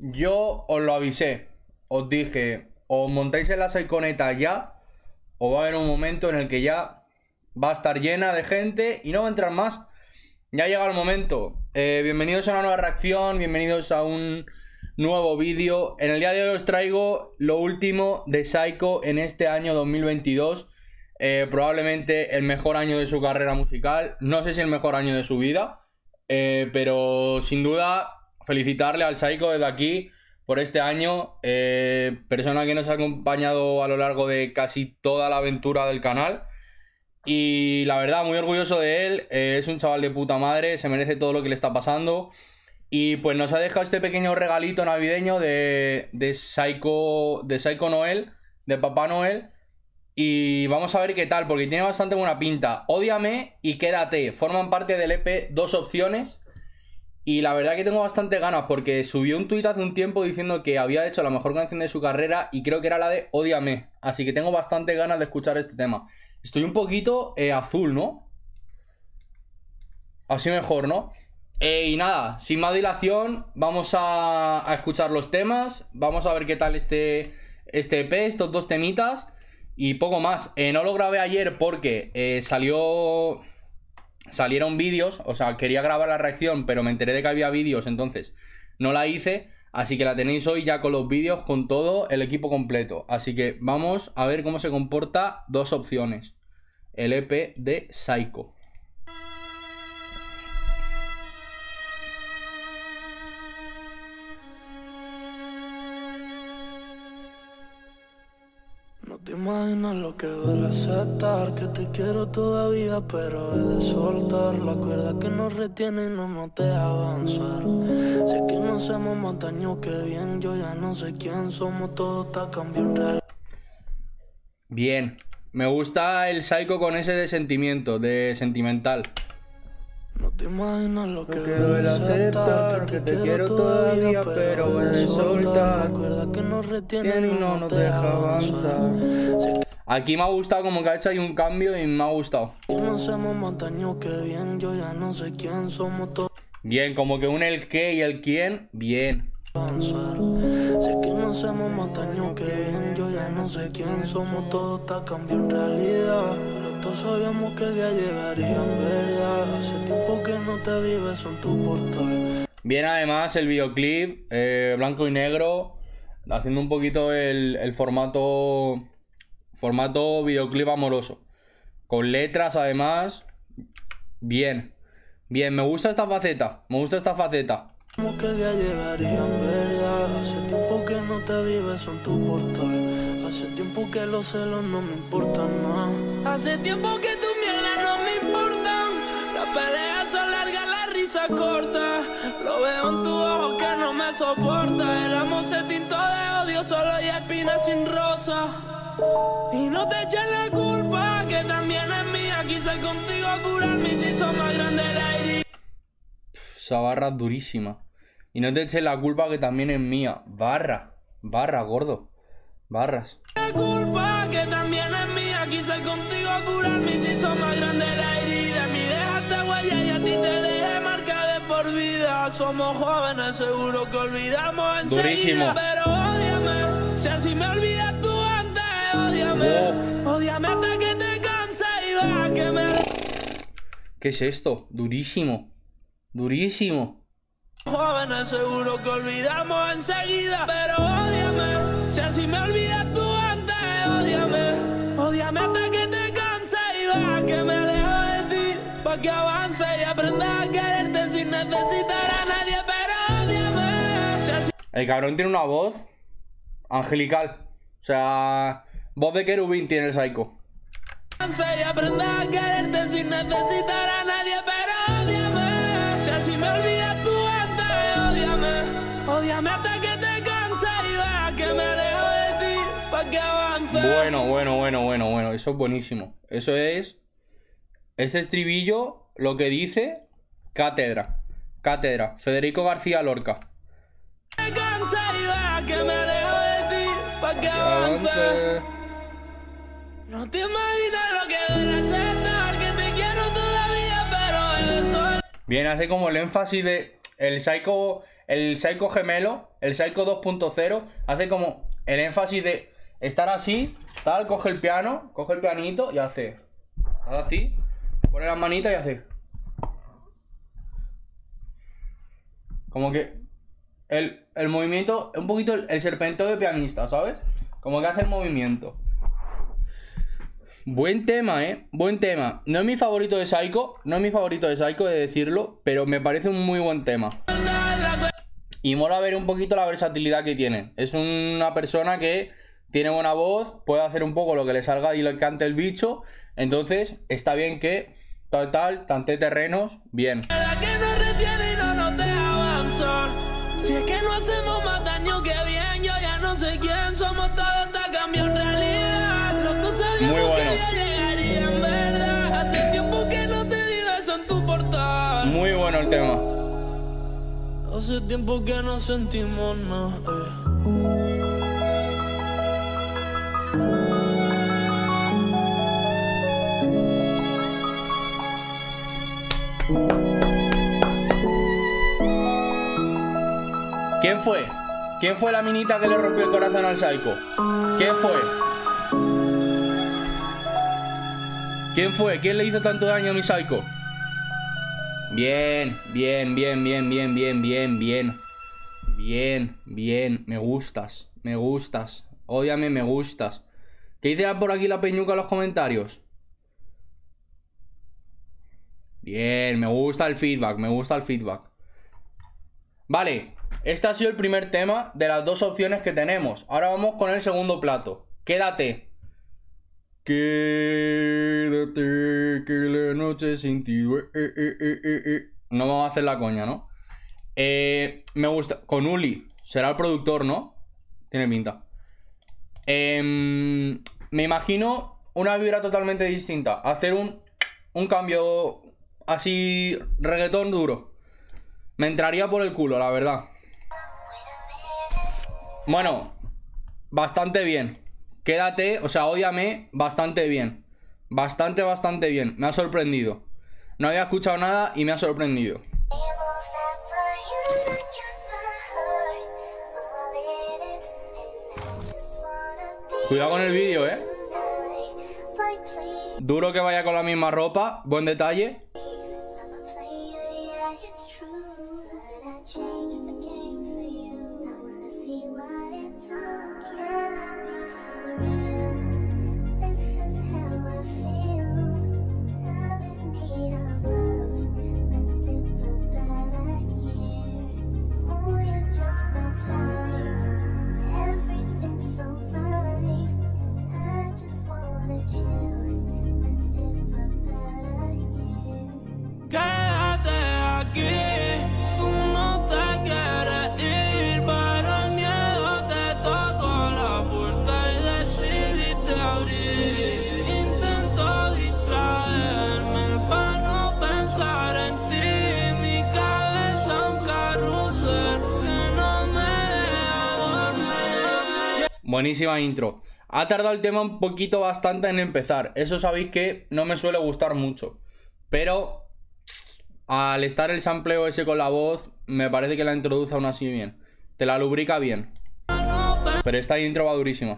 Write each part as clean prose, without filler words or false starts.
yo os lo avisé. Os dije, o montáis en la Psyconeta ya, o va a haber un momento en el que ya va a estar llena de gente y no va a entrar más. Ya ha llegado el momento. Bienvenidos a una nueva reacción, bienvenidos a un nuevo vídeo. En el día de hoy os traigo lo último de Saiko en este año 2022. Probablemente el mejor año de su carrera musical. No sé si el mejor año de su vida, pero sin duda felicitarle al Saiko desde aquí por este año. Persona que nos ha acompañado a lo largo de casi toda la aventura del canal. Y la verdad, muy orgulloso de él. Es un chaval de puta madre, se merece todo lo que le está pasando. Y pues nos ha dejado este pequeño regalito navideño de Saiko Noel, de Papá Noel. Y vamos a ver qué tal, porque tiene bastante buena pinta. Ódiame y Quédate forman parte del EP Dos Opciones. Y la verdad que tengo bastante ganas, porque subió un tuit hace un tiempo diciendo que había hecho la mejor canción de su carrera y creo que era la de Ódiame. Así que tengo bastante ganas de escuchar este tema. Estoy un poquito azul, ¿no? Así mejor, ¿no? Y nada, sin más dilación, vamos a escuchar los temas. Vamos a ver qué tal este EP, estos dos temitas. Y poco más. No lo grabé ayer porque salieron vídeos. O sea, quería grabar la reacción, pero me enteré de que había vídeos, entonces no la hice. Así que la tenéis hoy ya con los vídeos, con todo el equipo completo. Así que vamos a ver cómo se comporta Dos Opciones, el EP de Saiko. No te imaginas lo que duele aceptar que te quiero todavía, pero he de soltar la cuerda que nos retiene y no nos deja avanzar. Sé que no hacemos más daño que bien, yo ya no sé quién somos, todo está cambiando en realidad. Bien, me gusta el Saiko con ese de sentimiento, de sentimental. No te imaginas lo que duele aceptar que te quiero todavía, pero he de soltar la cuerda que nos retiene y no nos deja avanzar. Aquí me ha gustado, como que ha hecho ahí un cambio y me ha gustado. No hacemos más daño que bien, yo ya no sé quién somos todos. Bien, como que une el qué y el quién. Bien. Sé que no hacemos más daño que bien, yo ya no sé quién somos, todo está cambiando en realidad. Los dos sabíamos que el día llegaría en verdad. Hace tiempo que no te di beso en tu portal. Bien, además el videoclip, blanco y negro, haciendo un poquito el formato videoclip amoroso. Con letras además. Bien. Bien, me gusta esta faceta, Como que el día llegaría en verdad. Hace tiempo que no te di beso en tu portal. Hace tiempo que los celos no me importan más. Hace tiempo que tu mierda no me importan. Las peleas son largas, la risa corta. Lo veo en tu ojo que no me soporta. El amor se tintó de odio, solo hay espinas sin rosa. Y no te eches la culpa, que también es mía. Quise contigo curarme y se hizo más grande la herida. Esa barra es durísima. Y no te eches la culpa, que también es mía. Barra, gordo. Barras. La culpa que también es mía. Quise contigo curarme y se hizo más grande la herida. Mi dejaste huella y a ti te dejé marca de por vida. Somos jóvenes, seguro que olvidamos enseguida. Pero ódiame, si así me olvidas tú antes. Ódiame, ódiame hasta que te canses y va que me... ¿Qué es esto? Durísimo. Durísimo. Jóvenes, seguro que olvidamos enseguida. Pero ódiame, si así me olvidas tú antes. Ódiame, ódiame hasta que te canses y va que me alejo de ti, pa' que avance y aprenda a quererte sin necesitar a nadie. Pero ódiame, si así... El cabrón tiene una voz angelical. O sea, voz de querubín tiene el Saiko. Y aprenda a quererte sin necesitar a nadie. Pero ódiame, si así me olvidas tú antes. Ódiame, ódiame hasta que te canses y va que me alejo de ti, pa' que avance. Bueno, eso es buenísimo. Eso es... Ese estribillo, lo que dice... Cátedra. Federico García Lorca. Te canses y va que me alejo de ti, pa' que avance. No te imaginas lo que duele aceptar que te quiero todavía, pero eso... Bien, hace como el énfasis de... El Saiko el Psycho gemelo, el Psycho 2.0, hace como el énfasis de estar así, tal, coge el piano, coge el pianito y hace así, pone las manitas y hace como que el movimiento, un poquito el serpenteo de pianista, ¿sabes? Como que hace el movimiento. Buen tema, buen tema. No es mi favorito de Psycho, no es mi favorito de Psycho, de decirlo, pero me parece un muy buen tema. Y mola ver un poquito la versatilidad que tiene. Es una persona que tiene buena voz, puede hacer un poco lo que le salga y le cante el bicho. Entonces, está bien que tante terrenos, bien. Si es que no hacemos más daño que bien, yo ya no sé quién somos, todo está cambiado en realidad. Los dos sabíamos que ya llegaría en verdad. Hace tiempo que no te di beso en tu portal. Muy bueno el tema. Hace tiempo que no sentimos nada. ¿Quién fue? ¿Quién fue la minita que le rompió el corazón al Psycho? ¿Quién fue? ¿Quién fue? ¿Quién le hizo tanto daño a mi Psycho? Bien, bien, bien, bien, bien, bien, bien, bien. Bien, bien, me gustas, me gustas. Ódiame, me gustas. ¿Qué dice por aquí la peñuca en los comentarios? Bien, me gusta el feedback, me gusta el feedback. Vale, este ha sido el primer tema de las dos opciones que tenemos. Ahora vamos con el segundo plato. Quédate. Quédate, que la noche sin ti. No vamos a hacer la coña, ¿no? Me gusta. Con Uli. Será el productor, ¿no? Tiene pinta. Me imagino una vibra totalmente distinta. Hacer un cambio así, reggaetón duro. Me entraría por el culo, la verdad. Bueno, bastante bien. Quédate, o sea, ódiame, bastante bien. Bastante, bastante bien. Me ha sorprendido. No había escuchado nada y me ha sorprendido. Cuidado con el vídeo, Duro que vaya con la misma ropa. Buen detalle. Quédate aquí, tú no te quieres ir, pero el miedo te tocó la puerta y decidiste abrir. Intento distraerme para no pensar en ti, mi cabeza un carrusel que no me deja dormir. Buenísima intro. Ha tardado el tema un poquito bastante en empezar. Eso sabéis que no me suele gustar mucho, pero al estar el sampleo ese con la voz, me parece que la introduce aún así bien. Te la lubrica bien. Pero esta intro va durísima.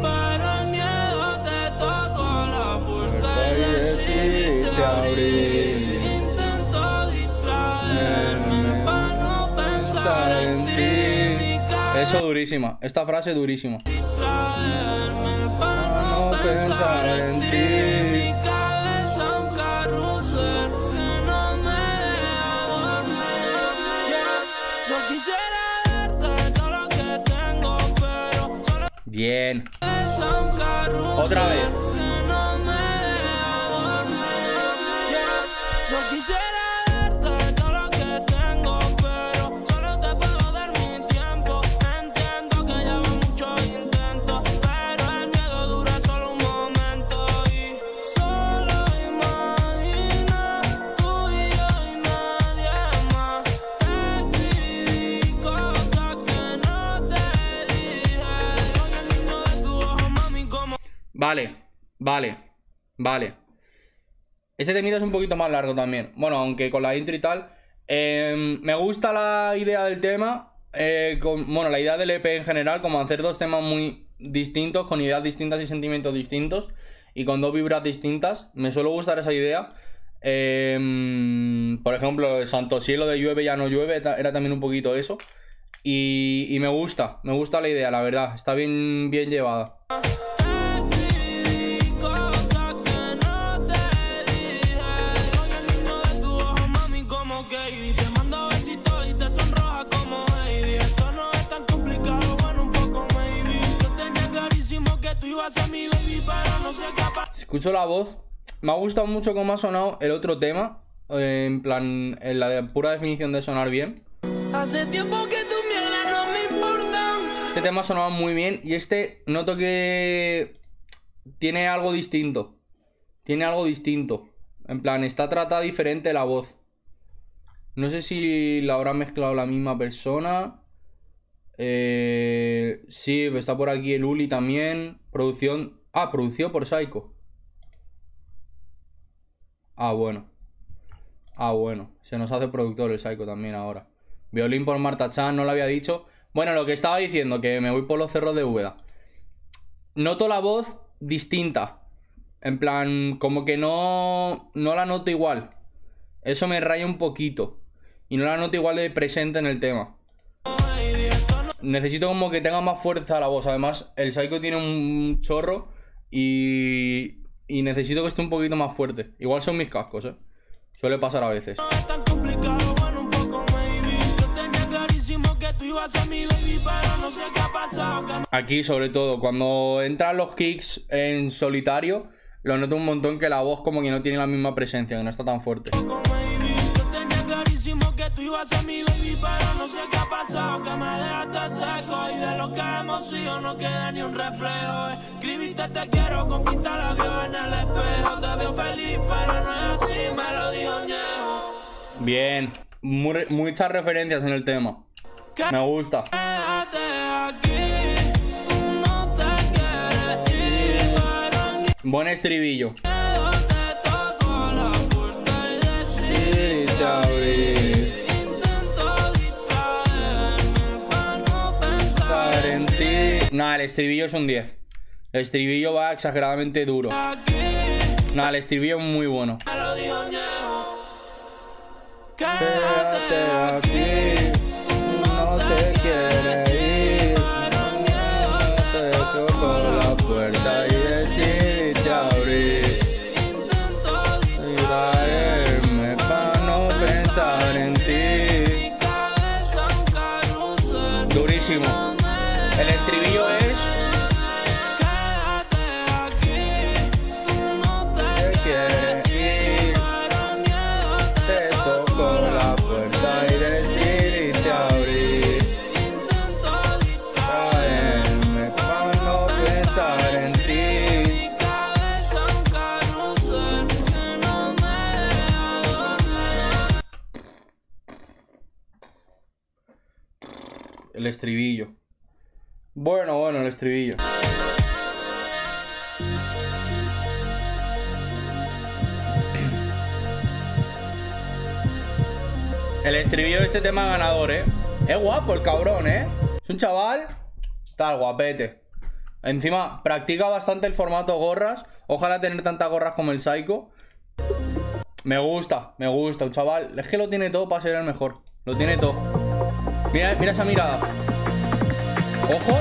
Eso durísima. Esta frase durísima. No pensar en ti. Bien. Otra vez. Yo quisiera darte todo lo que tengo, pero solo te puedo dar mi tiempo. Entiendo que lleva muchos intentos, pero el miedo dura solo un momento. Y solo imagina tú y yo y nadie más. Te escribí cosas que no te dije. Soy el niño de tu ojo, mami, como... Vale. Este temido es un poquito más largo también. Bueno, aunque con la intro y tal, Me gusta la idea del tema. Bueno, la idea del EP en general, como hacer dos temas muy distintos, con ideas distintas y sentimientos distintos, y con dos vibras distintas. Me suele gustar esa idea. Por ejemplo, el Santo Cielo de Llueve ya no llueve era también un poquito eso. Y me gusta la idea, la verdad. Está bien llevada. Escucho la voz. Me ha gustado mucho cómo ha sonado el otro tema. En plan, en la pura definición de sonar bien. Hace tiempo que tu mierda no me importa. Este tema sonaba muy bien. Y este noto que tiene algo distinto. Tiene algo distinto. En plan, está tratada diferente la voz. No sé si la habrá mezclado la misma persona. Sí, está por aquí el Uli también. Producción. Ah, producido por Saiko. Ah, bueno. Ah, bueno. Se nos hace productor el Saiko también ahora. Violín por Marta Chan, no lo había dicho. Bueno, lo que estaba diciendo, que me voy por los cerros de Úbeda. Noto la voz distinta. En plan, como que no la noto igual. Eso me raya un poquito. Y no la noto igual de presente en el tema. Necesito como que tenga más fuerza la voz. Además, el Saiko tiene un chorro. Y necesito que esté un poquito más fuerte. Igual son mis cascos, suele pasar a veces. Aquí, sobre todo, cuando entran los kicks en solitario, lo noto un montón que la voz como que no tiene la misma presencia, que no está tan fuerte. Que tú ibas a mi baby, pero no sé qué ha pasado, que me dejaste seco. Y de lo que hemos sido no queda ni un reflejo. Escribiste te quiero con pinta labios en el espejo. Te veo feliz, pero no es así, me lo dijo Ñejo. Bien, muchas referencias en el tema. Me gusta. Buen estribillo. Nah, el estribillo es un 10. El estribillo va exageradamente duro. Nah, el estribillo es muy bueno. Quédate aquí, no te quieres ir. Te toco la puerta y decidiste abrir. Y traerme para no pensar en ti. Durísimo. El estribillo es... Te quieres ir. Te toco la puerta y decidiste abrir. Traerme para no pensar en ti. El estribillo. Bueno, el estribillo. El estribillo de este tema ganador, Es guapo el cabrón, Es un chaval tal, guapete. Encima, practica bastante el formato gorras. Ojalá tener tantas gorras como el Saiko. Me gusta, un chaval. Es que lo tiene todo para ser el mejor. Lo tiene todo. Mira esa mirada. ¡Ojo!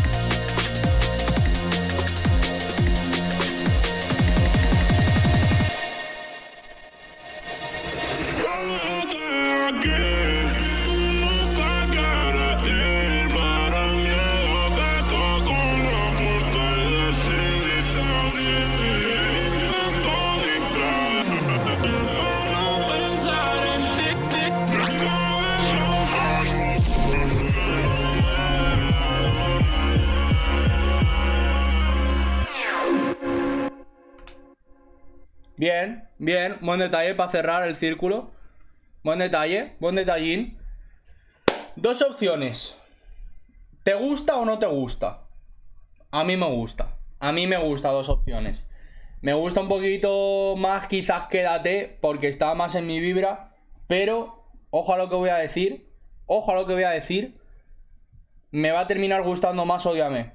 Bien, buen detalle para cerrar el círculo. Buen detalle, buen detallín. Dos opciones. ¿Te gusta o no te gusta? A mí me gusta. A mí me gusta dos opciones. Me gusta un poquito más quizás Quédate, porque está más en mi vibra. Pero ojo a lo que voy a decir, ojo a lo que voy a decir, me va a terminar gustando más Ódiame.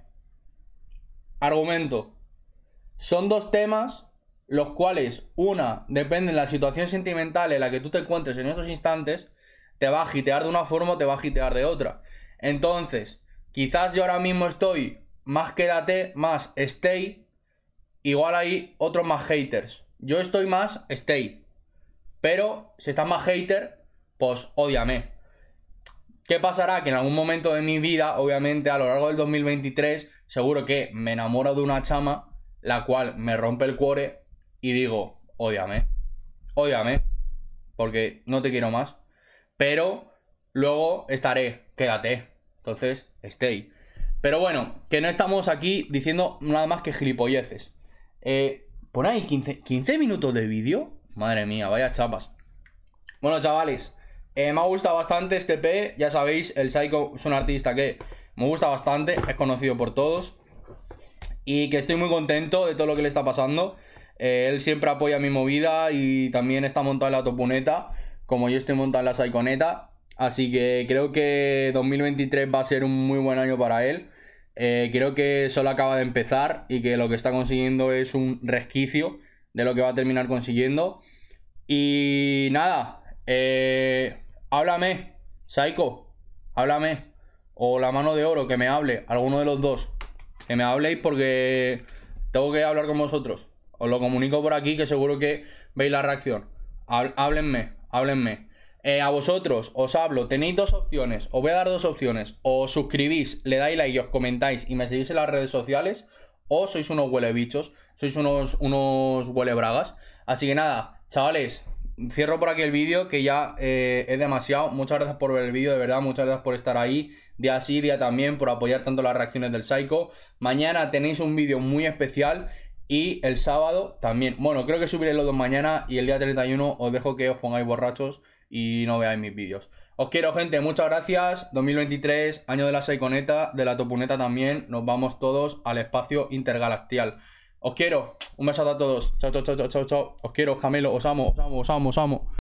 Argumento. Son dos temas los cuales, una, depende de la situación sentimental en la que tú te encuentres en esos instantes, te va a hitear de una forma o te va a hitear de otra. Entonces, quizás yo ahora mismo estoy más quédate, más stay, igual hay otros más haters. Yo estoy más stay, pero si estás más hater, pues ódiame. ¿Qué pasará? Que en algún momento de mi vida, obviamente a lo largo del 2023, seguro que me enamoro de una chama, la cual me rompe el cuore y digo, ódiame, ódiame, porque no te quiero más. Pero luego estaré, quédate, entonces stay. Pero bueno, que no estamos aquí diciendo nada más que gilipolleces. Pon ahí 15 minutos de vídeo. Madre mía, vaya chapas. Bueno, chavales, me ha gustado bastante este EP. Ya sabéis, el Saiko es un artista que me gusta bastante, es conocido por todos. Y que estoy muy contento de todo lo que le está pasando. Él siempre apoya mi movida y también está montado en la topuneta, como yo estoy montado en la Saikoneta. Así que creo que 2023 va a ser un muy buen año para él. Creo que solo acaba de empezar y que lo que está consiguiendo es un resquicio de lo que va a terminar consiguiendo. Y nada, háblame, Saiko, háblame. O la mano de oro, que me hable, alguno de los dos. Que me habléis porque tengo que hablar con vosotros. Os lo comunico por aquí que seguro que veis la reacción. Háblenme, háblenme. A vosotros os hablo, tenéis dos opciones. Os voy a dar dos opciones. O os suscribís, le dais like y os comentáis y me seguís en las redes sociales. O sois unos huele bichos, sois unos huele bragas. Así que nada, chavales, cierro por aquí el vídeo, que ya es demasiado. Muchas gracias por ver el vídeo, de verdad, muchas gracias por estar ahí. Día sí, día también, por apoyar tanto las reacciones del Saiko. Mañana tenéis un vídeo muy especial. Y el sábado también. Bueno, creo que subiré los dos mañana. Y el día 31 os dejo que os pongáis borrachos y no veáis mis vídeos. Os quiero, gente, muchas gracias. 2023, año de la Saikoneta, de la topuneta también. Nos vamos todos al espacio intergalactial. Os quiero, un besazo a todos. Chao, chao, chao, chao, chao. Os quiero, Camelo, os amo, os amo, os amo, os amo.